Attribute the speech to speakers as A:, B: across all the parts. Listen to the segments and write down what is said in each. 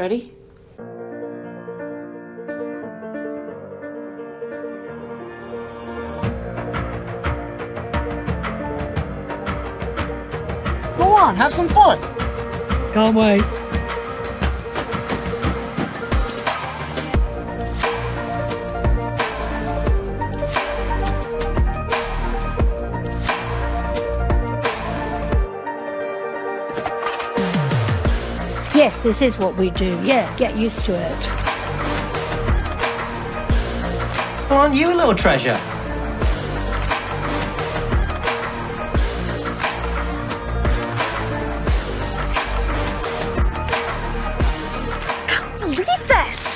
A: Ready?
B: Go on, have some fun!
C: Can't wait.
D: Yes, this is what we do. Yeah, get used to it.
B: Aren't you a little treasure?
D: Can't believe this!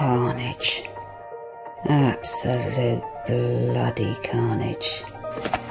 E: Carnage. Absolute bloody carnage.